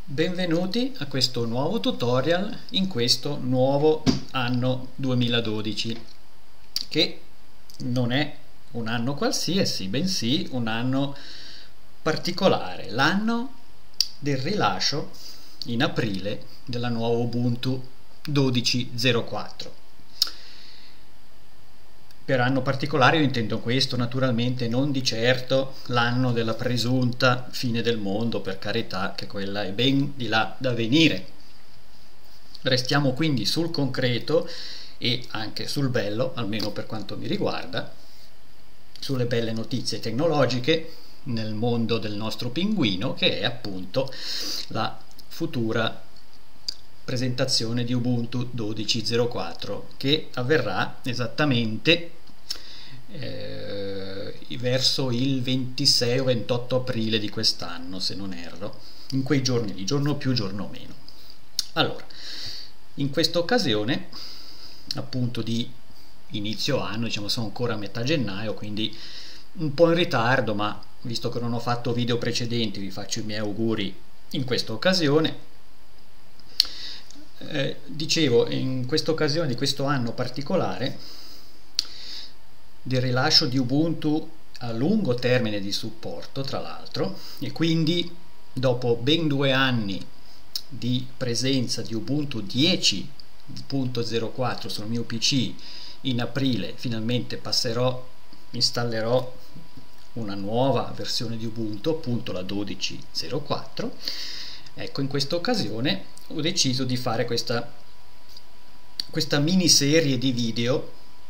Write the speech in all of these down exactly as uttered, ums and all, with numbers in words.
Benvenuti a questo nuovo tutorial in questo nuovo anno duemiladodici, che non è un anno qualsiasi, bensì un anno particolare, l'anno del rilascio in aprile della nuova Ubuntu dodici punto zero quattro. Per anno particolare io intendo questo, naturalmente non di certo l'anno della presunta fine del mondo, per carità, che quella è ben di là da venire. Restiamo quindi sul concreto e anche sul bello, almeno per quanto mi riguarda, sulle belle notizie tecnologiche nel mondo del nostro pinguino, che è appunto la futura presentazione di Ubuntu dodici punto zero quattro, che avverrà esattamente eh, verso il ventisei o ventotto aprile di quest'anno, se non erro, in quei giorni lì, giorno più giorno meno. Allora, in questa occasione appunto di inizio anno, diciamo sono ancora a metà gennaio, quindi un po' in ritardo, ma visto che non ho fatto video precedenti vi faccio i miei auguri in questa occasione. Eh, dicevo, in questa occasione di questo anno particolare del rilascio di Ubuntu a lungo termine di supporto, tra l'altro, e quindi dopo ben due anni di presenza di Ubuntu dieci punto zero quattro sul mio P C, in aprile finalmente passerò, installerò una nuova versione di Ubuntu, appunto la dodici punto zero quattro. Ecco, in questa occasione ho deciso di fare questa, questa miniserie di video,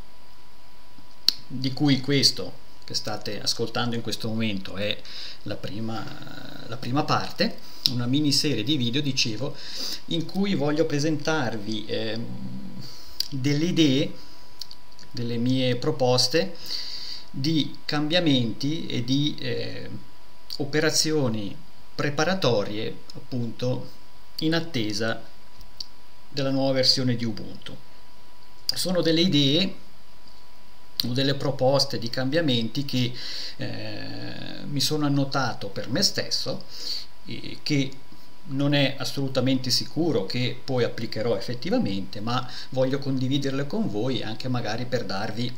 di cui questo che state ascoltando in questo momento è la prima, la prima parte, una miniserie di video, dicevo, in cui voglio presentarvi eh, delle idee, delle mie proposte di cambiamenti e di eh, operazioni preparatorie, appunto, in attesa della nuova versione di Ubuntu. Sono delle idee o delle proposte di cambiamenti che eh, mi sono annotato per me stesso e che non è assolutamente sicuro che poi applicherò effettivamente, ma voglio condividerle con voi anche magari per darvi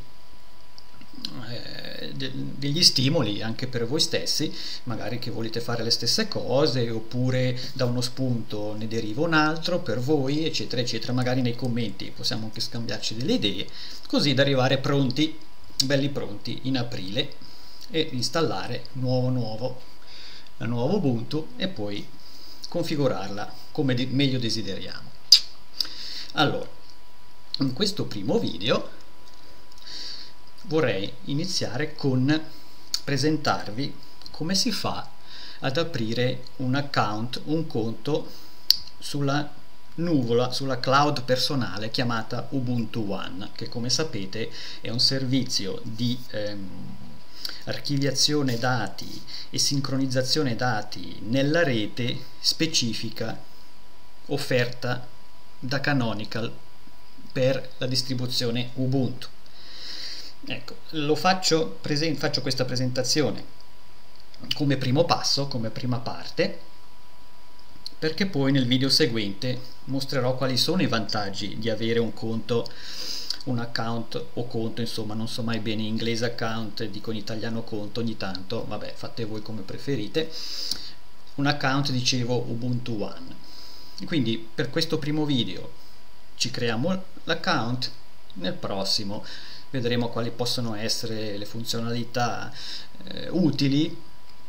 eh, de- degli stimoli anche per voi stessi, magari che volete fare le stesse cose, oppure da uno spunto ne deriva un altro per voi, eccetera eccetera. Magari nei commenti possiamo anche scambiarci delle idee, così da arrivare pronti, belli pronti in aprile, e installare nuovo nuovo la nuova Ubuntu e poi configurarla come de- meglio desideriamo. Allora, in questo primo video vorrei iniziare con presentarvi come si fa ad aprire un account, un conto sulla nuvola, sulla cloud personale chiamata Ubuntu One, che come sapete è un servizio di ehm, archiviazione dati e sincronizzazione dati nella rete specifica offerta da Canonical per la distribuzione Ubuntu. Ecco, lo faccio, presen- faccio questa presentazione come primo passo, come prima parte, perché poi nel video seguente mostrerò quali sono i vantaggi di avere un conto, un account o conto, insomma non so mai bene in inglese account, dico in italiano conto ogni tanto, vabbè, fate voi come preferite. Un account, dicevo, Ubuntu One. Quindi per questo primo video ci creiamo l'account, nel prossimo vedremo quali possono essere le funzionalità eh, utili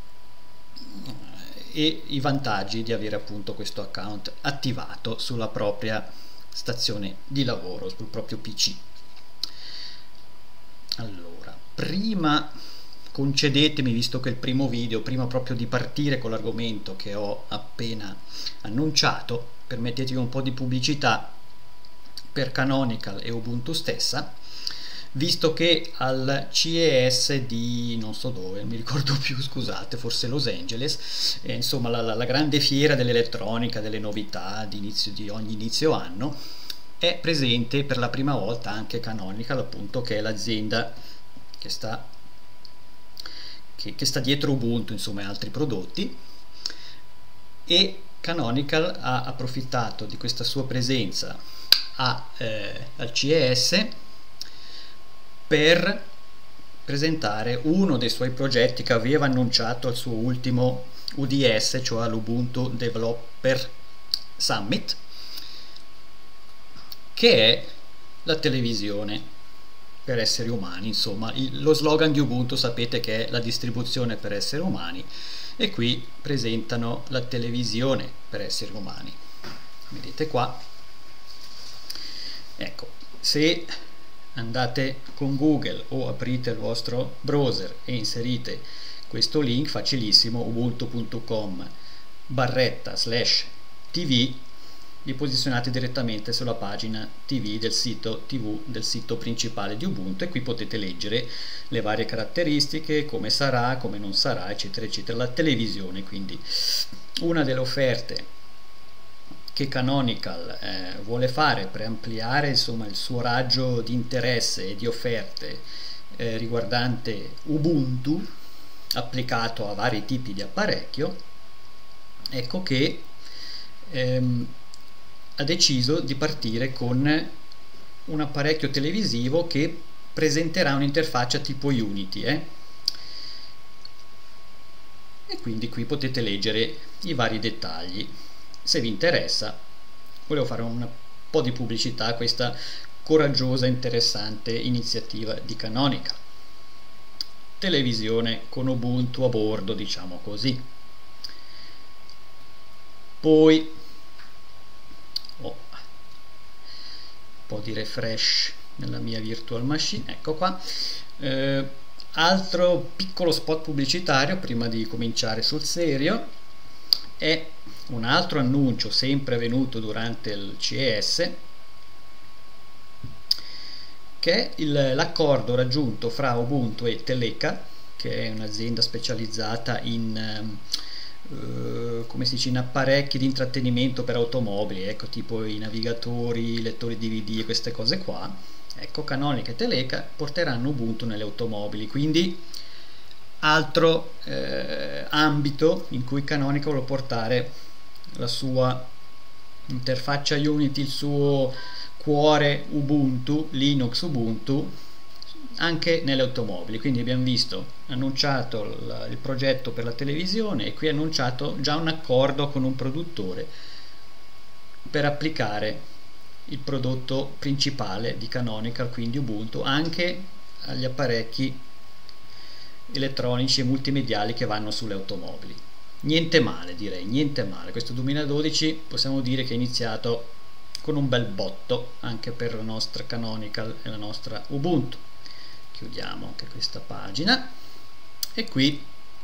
e i vantaggi di avere appunto questo account attivato sulla propria stazione di lavoro, sul proprio P C. Allora, prima concedetemi, visto che il primo video, prima proprio di partire con l'argomento che ho appena annunciato, permettetemi un po' di pubblicità per Canonical e Ubuntu stessa, visto che al C E S di non so dove, non mi ricordo più, scusate, forse Los Angeles, eh, insomma la, la, la grande fiera dell'elettronica, delle novità di, inizio, di ogni inizio anno, è presente per la prima volta anche Canonical, appunto, che è l'azienda che sta, che, che sta dietro Ubuntu, insomma, e altri prodotti, e Canonical ha approfittato di questa sua presenza a, eh, al C E S per presentare uno dei suoi progetti che aveva annunciato al suo ultimo U D S, cioè l'Ubuntu Developer Summit, che è la televisione per esseri umani. Insomma, il, lo slogan di Ubuntu sapete che è la distribuzione per esseri umani, e qui presentano la televisione per esseri umani. Vedete qua, ecco, se andate con Google o aprite il vostro browser e inserite questo link facilissimo, ubuntu punto com barretta slash tv, vi posizionate direttamente sulla pagina tv del sito tv del sito principale di Ubuntu, e qui potete leggere le varie caratteristiche, come sarà, come non sarà, eccetera eccetera, la televisione. Quindi una delle offerte che Canonical eh, vuole fare per ampliare, insomma, il suo raggio di interesse e di offerte eh, riguardante Ubuntu applicato a vari tipi di apparecchio, ecco che ehm, ha deciso di partire con un apparecchio televisivo che presenterà un'interfaccia tipo Unity, eh? E quindi qui potete leggere i vari dettagli. Se vi interessa, volevo fare un po' di pubblicità a questa coraggiosa e interessante iniziativa di Canonical. Televisione con Ubuntu a bordo, diciamo così. Poi oh, un po' di refresh nella mia virtual machine, ecco qua. Eh, altro piccolo spot pubblicitario prima di cominciare sul serio è un altro annuncio sempre avvenuto durante il C E S, che è l'accordo raggiunto fra Ubuntu e Teleca, che è un'azienda specializzata in uh, come si dice, in apparecchi di intrattenimento per automobili, ecco, tipo i navigatori, i lettori D V D e queste cose qua. Ecco, Canonical e Teleca porteranno Ubuntu nelle automobili, quindi altro eh, ambito in cui Canonical vuole portare la sua interfaccia Unity, il suo cuore Ubuntu, Linux Ubuntu, anche nelle automobili. Quindi abbiamo visto annunciato il, il progetto per la televisione, e qui annunciato già un accordo con un produttore per applicare il prodotto principale di Canonical, quindi Ubuntu, anche agli apparecchi elettronici e multimediali che vanno sulle automobili. Niente male, direi, niente male. Questo duemiladodici possiamo dire che è iniziato con un bel botto anche per la nostra Canonical e la nostra Ubuntu. Chiudiamo anche questa pagina e qui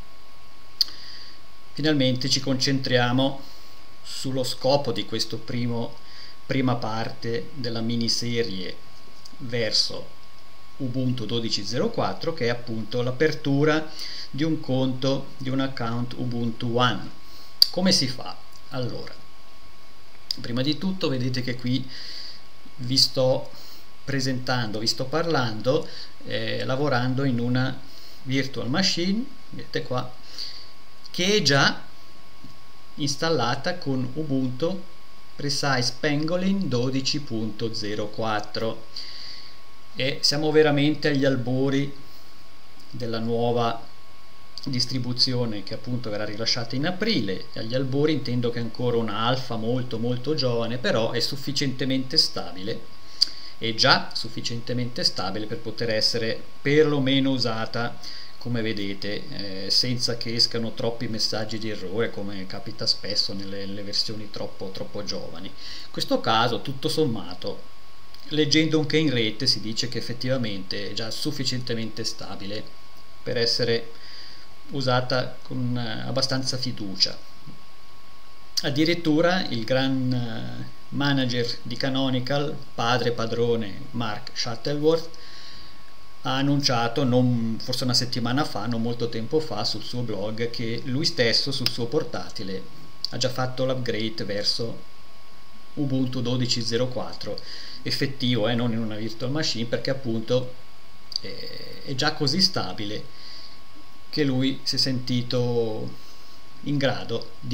finalmente ci concentriamo sullo scopo di questo primo prima parte della miniserie verso Ubuntu dodici punto zero quattro, che è appunto l'apertura di un conto, di un account Ubuntu One. Come si fa? Allora, prima di tutto vedete che qui vi sto presentando, vi sto parlando eh, lavorando in una virtual machine, vedete qua, che è già installata con Ubuntu Precise Pangolin dodici punto zero quattro, e siamo veramente agli albori della nuova distribuzione che appunto verrà rilasciata in aprile. Agli albori intendo che è ancora una alfa molto molto giovane, però è sufficientemente stabile, è già sufficientemente stabile per poter essere perlomeno usata, come vedete, eh, senza che escano troppi messaggi di errore come capita spesso nelle, nelle versioni troppo, troppo giovani. In questo caso, tutto sommato, leggendo anche in rete, si dice che effettivamente è già sufficientemente stabile per essere usata con eh, abbastanza fiducia. Addirittura il gran eh, manager di Canonical, padre padrone Mark Shuttleworth, ha annunciato non, forse una settimana fa, non molto tempo fa, sul suo blog, che lui stesso sul suo portatile ha già fatto l'upgrade verso Ubuntu dodici punto zero quattro effettivo, eh, non in una virtual machine, perché appunto eh, è già così stabile che lui si è sentito in grado di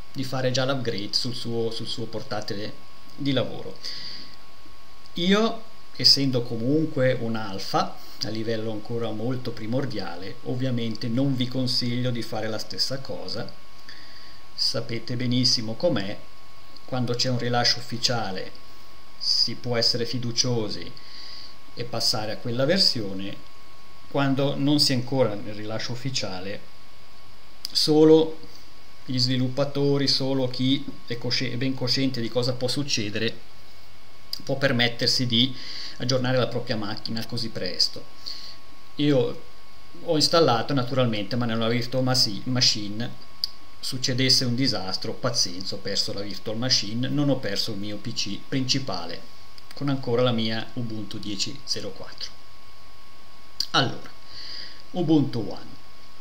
di fare già l'upgrade sul suo, sul suo portatile di lavoro. Io, essendo comunque un alfa a livello ancora molto primordiale, ovviamente non vi consiglio di fare la stessa cosa. Sapete benissimo com'è: quando c'è un rilascio ufficiale si può essere fiduciosi e passare a quella versione. Quando non si è ancora nel rilascio ufficiale, solo gli sviluppatori, solo chi è, è ben cosciente di cosa può succedere, può permettersi di aggiornare la propria macchina così presto. Io ho installato naturalmente, ma nella virtual machine succedesse un disastro, pazienza, ho perso la virtual machine, non ho perso il mio P C principale con ancora la mia Ubuntu dieci punto zero quattro. Allora, Ubuntu One.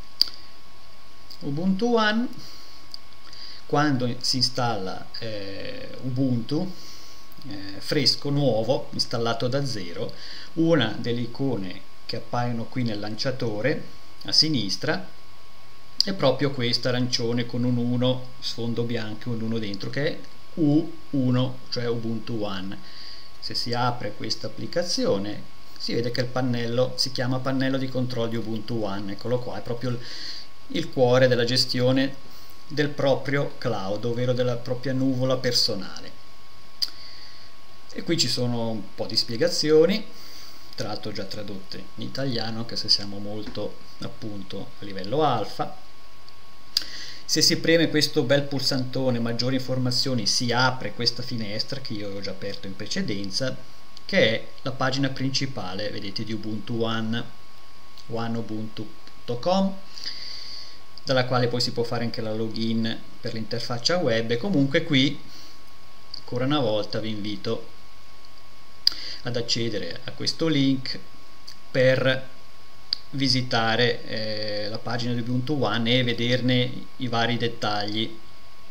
Ubuntu One, quando si installa eh, Ubuntu eh, fresco, nuovo, installato da zero, una delle icone che appaiono qui nel lanciatore a sinistra è proprio questa arancione con un uno, sfondo bianco e un uno dentro, che è U uno, cioè Ubuntu One. Se si apre questa applicazione si vede che il pannello si chiama pannello di controllo di Ubuntu One, eccolo qua, è proprio il, il cuore della gestione del proprio cloud, ovvero della propria nuvola personale. E qui ci sono un po' di spiegazioni, tra l'altro già tradotte in italiano, anche se siamo molto appunto a livello alfa. Se si preme questo bel pulsantone maggiori informazioni, si apre questa finestra che io avevo già aperto in precedenza, che è la pagina principale, vedete, di Ubuntu One, one ubuntu punto com, dalla quale poi si può fare anche la login per l'interfaccia web. E comunque qui ancora una volta vi invito ad accedere a questo link per visitare eh, la pagina di Ubuntu One e vederne i vari dettagli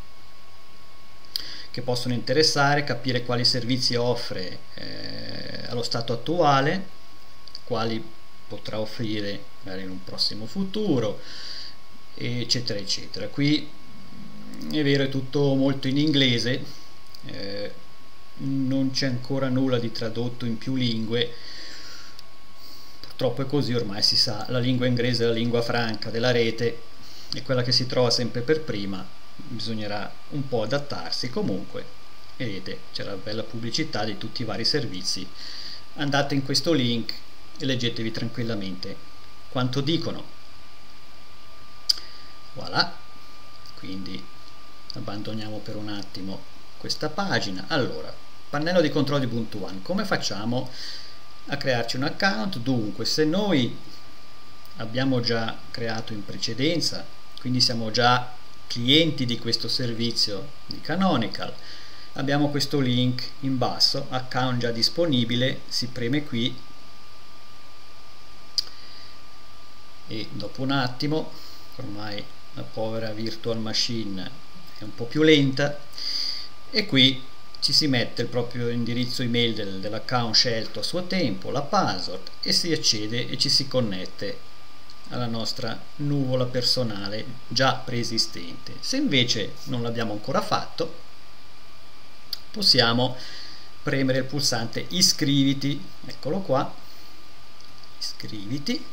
che possono interessare, capire quali servizi offre eh, allo stato attuale, quali potrà offrire magari in un prossimo futuro, eccetera eccetera. Qui è vero, è tutto molto in inglese, eh, non c'è ancora nulla di tradotto in più lingue. Purtroppo è così, ormai si sa, la lingua inglese è la lingua franca della rete, è quella che si trova sempre per prima, bisognerà un po' adattarsi. Comunque vedete, c'è la bella pubblicità di tutti i vari servizi, andate in questo link e leggetevi tranquillamente quanto dicono. Voilà, quindi abbandoniamo per un attimo questa pagina. Allora, pannello di controllo di Ubuntu One, come facciamo a crearci un account? Dunque, se noi abbiamo già creato in precedenza, quindi siamo già clienti di questo servizio di Canonical, abbiamo questo link in basso, account già disponibile, si preme qui e dopo un attimo, ormai la povera virtual machine è un po' più lenta, e qui ci si mette il proprio indirizzo email del, dell'account scelto a suo tempo, la password, e si accede e ci si connette alla nostra nuvola personale già preesistente. Se invece non l'abbiamo ancora fatto, possiamo premere il pulsante iscriviti, eccolo qua, iscriviti,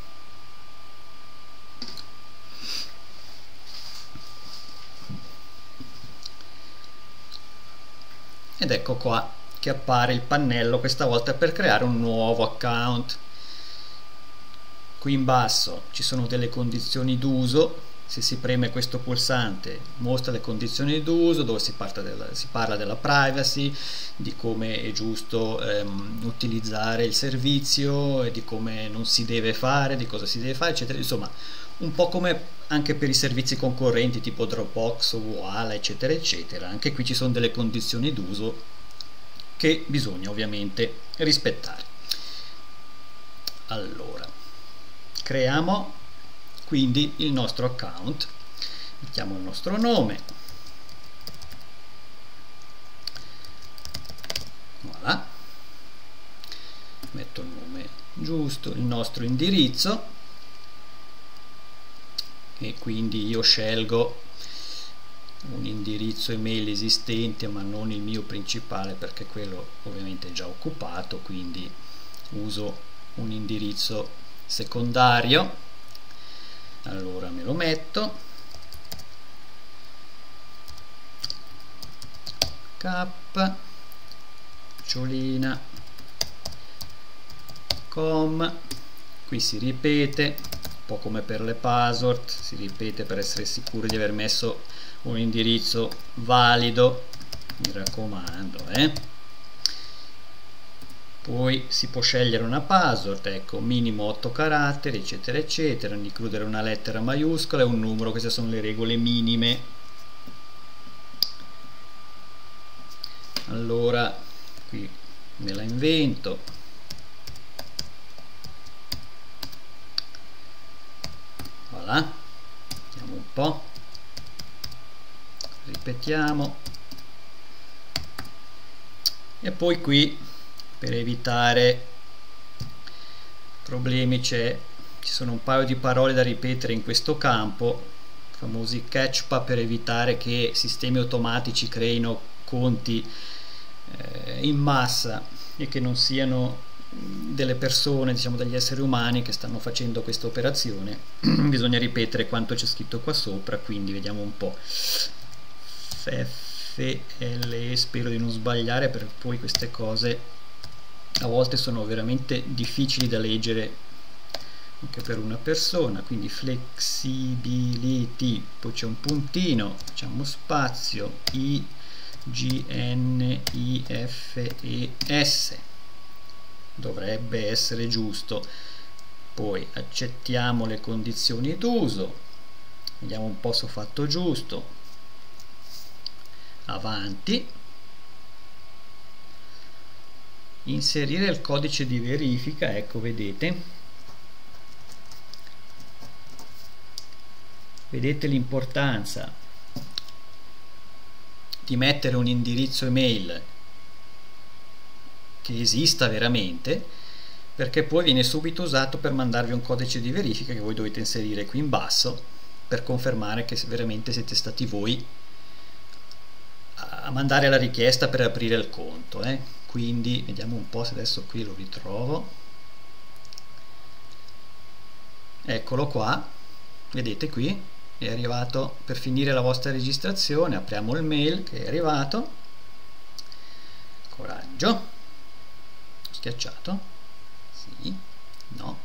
ed ecco qua che appare il pannello, questa volta per creare un nuovo account. Qui in basso ci sono delle condizioni d'uso, se si preme questo pulsante mostra le condizioni d'uso, dove si, della, si parla della privacy, di come è giusto ehm, utilizzare il servizio e di come non si deve fare, di cosa si deve fare, eccetera. Insomma, un po' come anche per i servizi concorrenti tipo Dropbox o Voila, eccetera eccetera. Anche qui ci sono delle condizioni d'uso che bisogna ovviamente rispettare. Allora, creiamo quindi il nostro account, mettiamo il nostro nome, voilà, metto il nome giusto, il nostro indirizzo, e quindi io scelgo un indirizzo email esistente ma non il mio principale, perché quello ovviamente è già occupato, quindi uso un indirizzo secondario. Allora me lo metto, k ciolina com, qui si ripete un po' come per le password, si ripete per essere sicuro di aver messo un indirizzo valido, mi raccomando, eh. Poi si può scegliere una password, ecco, minimo otto caratteri, eccetera eccetera, non includere una lettera maiuscola e un numero. Queste sono le regole minime. Allora qui me la invento, voilà, vediamo un po', ripetiamo, e poi qui per evitare problemi c'è ci sono un paio di parole da ripetere in questo campo, famosi catchpa, per evitare che sistemi automatici creino conti eh, in massa e che non siano delle persone, diciamo degli esseri umani che stanno facendo questa operazione. Bisogna ripetere quanto c'è scritto qua sopra, quindi vediamo un po'. F L E, spero di non sbagliare, perché poi queste cose a volte sono veramente difficili da leggere anche per una persona. Quindi flexibility, poi c'è un puntino, facciamo spazio, I G N I F E S, dovrebbe essere giusto. Poi accettiamo le condizioni d'uso, vediamo un po' se ho fatto giusto, avanti, inserire il codice di verifica, ecco, vedete vedete l'importanza di mettere un indirizzo email che esista veramente, perché poi viene subito usato per mandarvi un codice di verifica che voi dovete inserire qui in basso per confermare che veramente siete stati voi a mandare la richiesta per aprire il conto, eh. Quindi vediamo un po' se adesso qui lo ritrovo, eccolo qua, vedete qui è arrivato. Per finire la vostra registrazione apriamo il mail che è arrivato, coraggio, schiacciato, sì, no,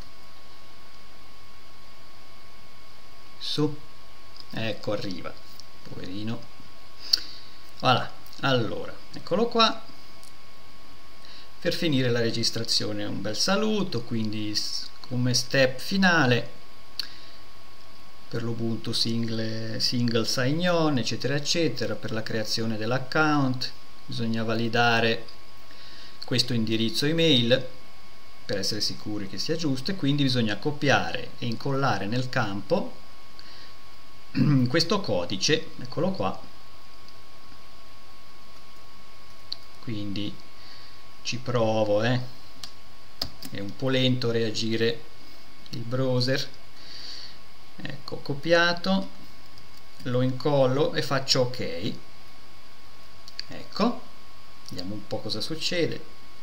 su, ecco, arriva, poverino, voilà. Allora eccolo qua. Per finire la registrazione un bel saluto, quindi come step finale per l'Ubuntu single, single sign-on, eccetera eccetera, per la creazione dell'account bisogna validare questo indirizzo email per essere sicuri che sia giusto, e quindi bisogna copiare e incollare nel campo questo codice, eccolo qua. Quindi ci provo, eh. È un po' lento a reagire il browser. Ecco, copiato, lo incollo e faccio ok. Ecco, vediamo un po' cosa succede.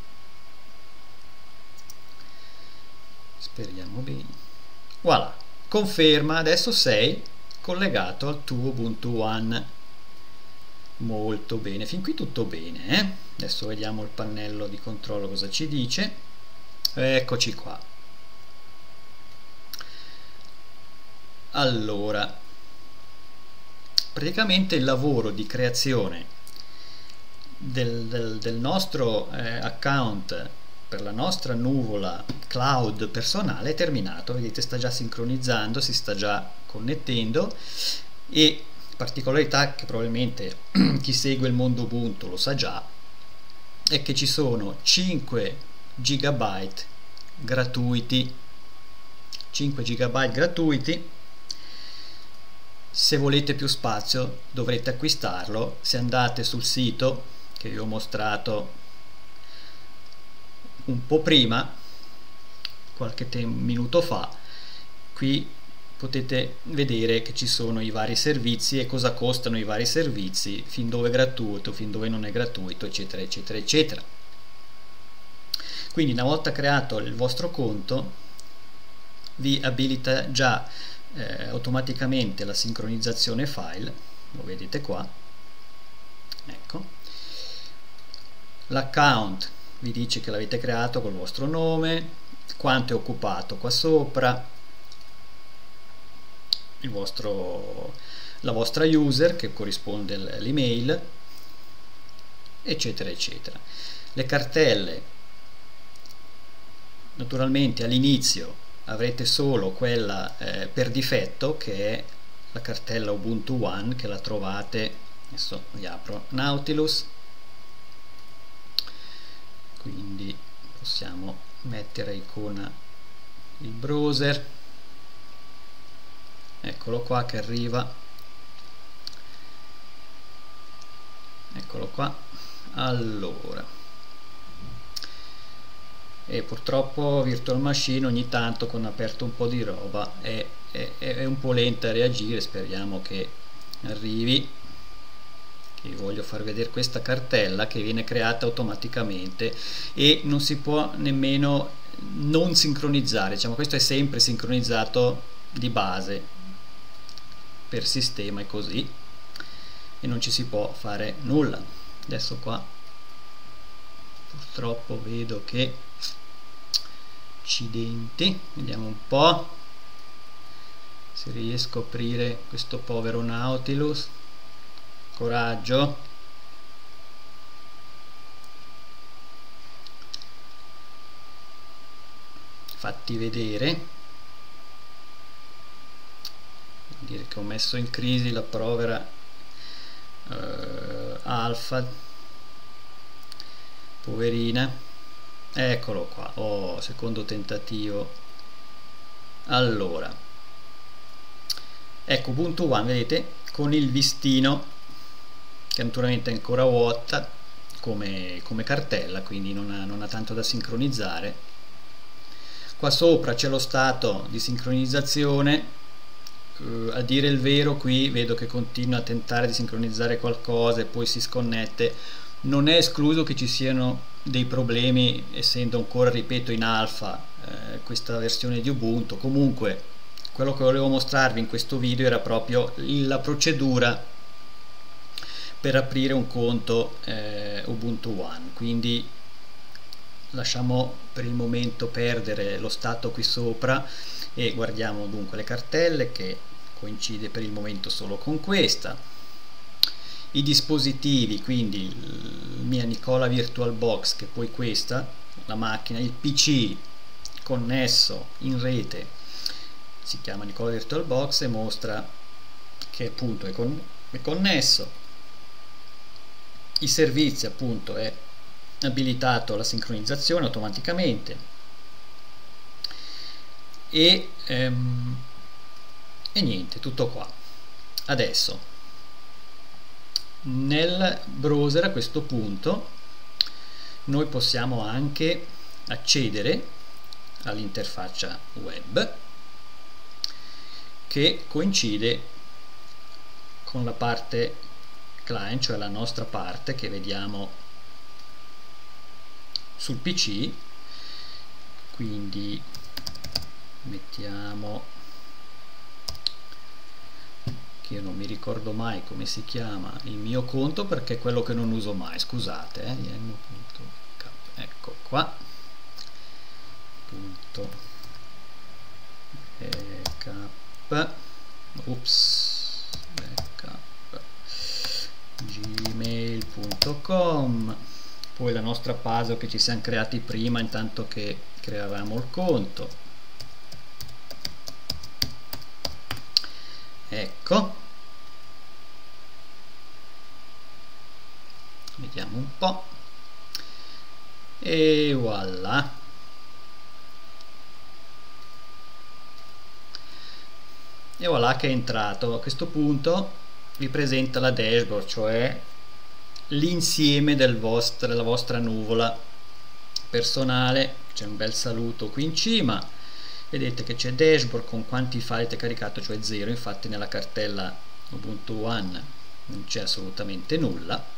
Speriamo bene. Voilà, conferma, adesso sei collegato al tuo Ubuntu One. Molto bene, fin qui tutto bene, eh? Adesso vediamo il pannello di controllo cosa ci dice. Eccoci qua. Allora, praticamente il lavoro di creazione del, del, del nostro eh, account per la nostra nuvola cloud personale è terminato. Vedete, sta già sincronizzando, si sta già connettendo, e particolarità che probabilmente chi segue il mondo Ubuntu lo sa già è che ci sono cinque gigabyte gratuiti, cinque gigabyte gratuiti. Se volete più spazio dovrete acquistarlo. Se andate sul sito che vi ho mostrato un po' prima, qualche minuto fa, qui potete vedere che ci sono i vari servizi e cosa costano i vari servizi, fin dove è gratuito, fin dove non è gratuito, eccetera eccetera eccetera. Quindi una volta creato il vostro conto vi abilita già eh, automaticamente la sincronizzazione file, lo vedete qua, ecco. L'account vi dice che l'avete creato col vostro nome, quanto è occupato qua sopra, il vostro, la vostra user che corrisponde all'email, eccetera eccetera. Le cartelle, naturalmente all'inizio avrete solo quella eh, per difetto, che è la cartella Ubuntu One, che la trovate, adesso vi apro Nautilus, quindi possiamo mettere icona il browser, eccolo qua che arriva, eccolo qua. Allora, e purtroppo Virtual Machine ogni tanto, con aperto un po' di roba, è, è, è un po' lenta a reagire. Speriamo che arrivi. Che vi voglio far vedere questa cartella che viene creata automaticamente e non si può nemmeno non sincronizzare, diciamo, questo è sempre sincronizzato di base per sistema, è così, e non ci si può fare nulla. Adesso qua purtroppo vedo che accidenti, vediamo un po' se riesco a aprire questo povero Nautilus. Coraggio, fatti vedere. Vuol dire che ho messo in crisi la povera uh, Alfa, poverina. Eccolo qua, oh, secondo tentativo. Allora, ecco Ubuntu One, vedete, con il listino che naturalmente è ancora vuota come, come cartella, quindi non ha, non ha tanto da sincronizzare. Qua sopra c'è lo stato di sincronizzazione. Uh, a dire il vero, qui vedo che continua a tentare di sincronizzare qualcosa e poi si sconnette. Non è escluso che ci siano dei problemi, essendo ancora, ripeto, in alfa eh, questa versione di Ubuntu. Comunque quello che volevo mostrarvi in questo video era proprio la procedura per aprire un conto eh, Ubuntu One. Quindi lasciamo per il momento perdere lo stato qui sopra e guardiamo dunque le cartelle, che coincide per il momento solo con questa. I dispositivi, quindi il mia Nicola VirtualBox, che poi questa, la macchina, il P C connesso in rete, si chiama Nicola VirtualBox e mostra che appunto è, con, è connesso. I servizi, appunto, è abilitato la sincronizzazione automaticamente e, ehm, e niente, tutto qua. Adesso nel browser, a questo punto, noi possiamo anche accedere all'interfaccia web, che coincide con la parte client, cioè la nostra parte che vediamo sul P C. Quindi mettiamo, che io non mi ricordo mai come si chiama il mio conto, perché è quello che non uso mai, scusate, eh, ecco qua, punto backup, ups, backup gmail punto com, poi la nostra puzzle che ci siamo creati prima intanto che creavamo il conto, ecco, vediamo un po' e voilà. E voilà che è entrato. A questo punto vi presenta la dashboard, cioè l'insieme del vostro, della vostra nuvola personale. C'è un bel saluto qui in cima vedete che c'è dashboard con quanti file avete caricato, cioè zero, infatti nella cartella Ubuntu One non c'è assolutamente nulla.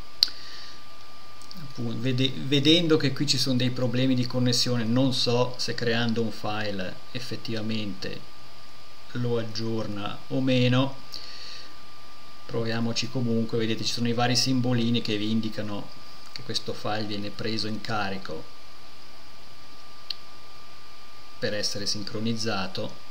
Vedendo che qui ci sono dei problemi di connessione, non so se creando un file effettivamente lo aggiorna o meno. Proviamoci comunque. Vedete, ci sono i vari simbolini che vi indicano che questo file viene preso in carico per essere sincronizzato,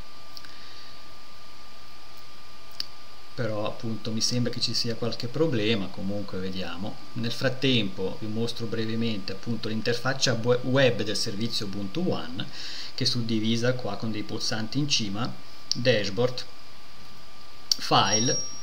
però appunto mi sembra che ci sia qualche problema. Comunque vediamo. Nel frattempo vi mostro brevemente appunto l'interfaccia web del servizio Ubuntu One, che è suddivisa qua con dei pulsanti in cima: dashboard, file,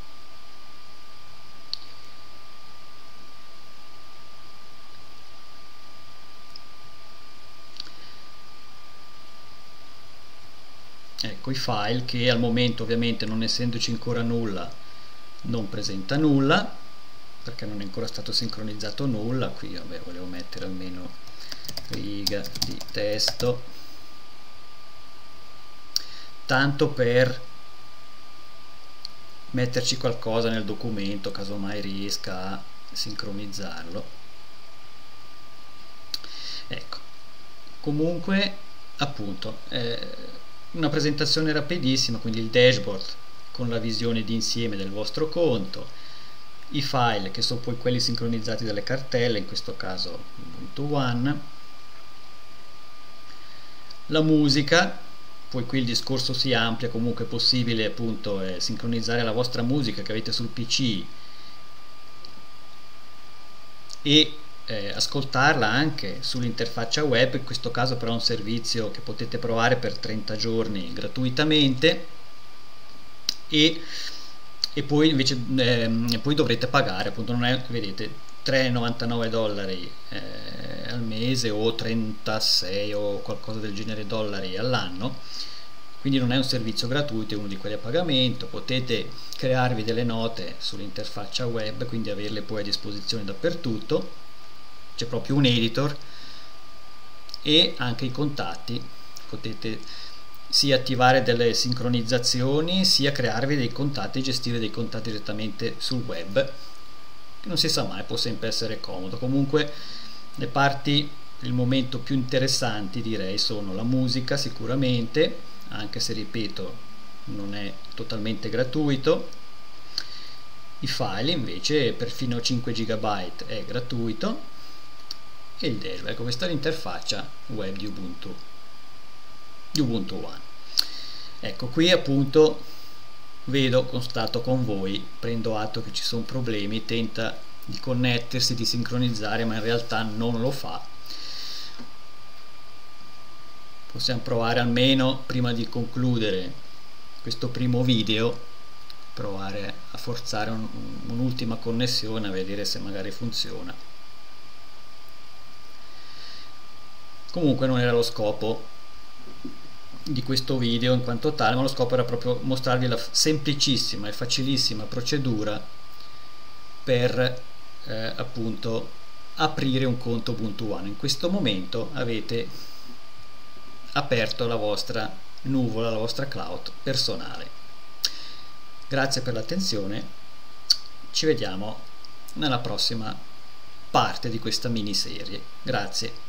ecco i file, che al momento ovviamente, non essendoci ancora nulla, non presenta nulla perché non è ancora stato sincronizzato nulla. Qui vabbè, volevo mettere almeno riga di testo, tanto per metterci qualcosa nel documento casomai riesca a sincronizzarlo. Ecco, comunque appunto eh, una presentazione rapidissima, quindi il dashboard con la visione d'insieme del vostro conto, i file che sono poi quelli sincronizzati dalle cartelle, in questo caso Ubuntu One, la musica, poi qui il discorso si amplia, comunque è possibile appunto eh, sincronizzare la vostra musica che avete sul P C e Eh, ascoltarla anche sull'interfaccia web. In questo caso però è un servizio che potete provare per trenta giorni gratuitamente, e, e poi invece eh, poi dovrete pagare, appunto non è, vedete, tre e novantanove dollari eh, al mese o trentasei o qualcosa del genere dollari all'anno, quindi non è un servizio gratuito, è uno di quelli a pagamento. Potete crearvi delle note sull'interfaccia web, quindi averle poi a disposizione dappertutto. C'è proprio un editor e anche i contatti, potete sia attivare delle sincronizzazioni sia crearvi dei contatti, gestire dei contatti direttamente sul web. Non si sa mai, può sempre essere comodo. Comunque le parti, il momento più interessanti direi sono la musica sicuramente, anche se ripeto non è totalmente gratuito. I file invece per fino a cinque giga è gratuito, e il dashboard. Ecco, questa è l'interfaccia web di Ubuntu di Ubuntu One. Ecco, qui appunto vedo, constato con voi, prendo atto che ci sono problemi, tenta di connettersi, di sincronizzare, ma in realtà non lo fa. Possiamo provare almeno, prima di concludere questo primo video, provare a forzare un, un'ultima connessione, a vedere se magari funziona. Comunque non era lo scopo di questo video in quanto tale, ma lo scopo era proprio mostrarvi la semplicissima e facilissima procedura per eh, appunto aprire un conto Ubuntu One. In questo momento avete aperto la vostra nuvola, la vostra cloud personale. Grazie per l'attenzione, ci vediamo nella prossima parte di questa miniserie. Grazie.